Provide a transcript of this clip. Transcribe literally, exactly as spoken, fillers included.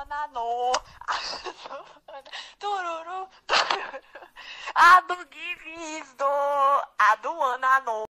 Ana no. Tururu, tururu. A do Gives do. A do Ana no.